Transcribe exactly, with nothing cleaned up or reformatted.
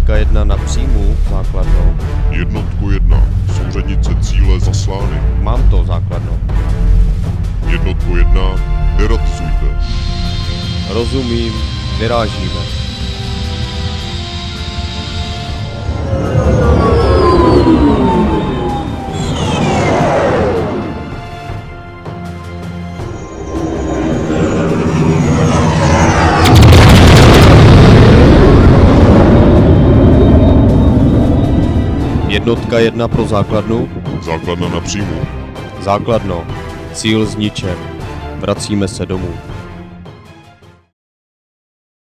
Jednotka jedna na příjmu, základno. Jednotku jedna, souřadnice cíle zaslány. Mám to, základno. Jednotku jedna, deratizujte. Rozumím, vyrážíme. Jednotka jedna pro základnu. Základna na příjmu. Základno. Cíl zničen. Vracíme se domů.